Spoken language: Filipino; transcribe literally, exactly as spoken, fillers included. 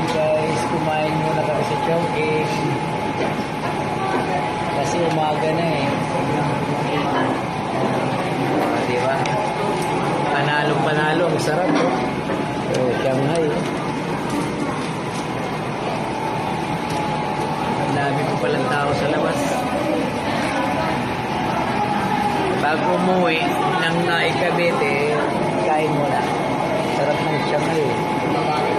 guys, kumain muna kami sa Chongqing. Kasi umaga na eh. Uh, diba? Panalo-panalo, ang sarap oh. Oh, Shanghai. Ang dami ko palang tao sa labas. Bago umuwi ng Naikabete, kain muna. Sarap ng Shanghai.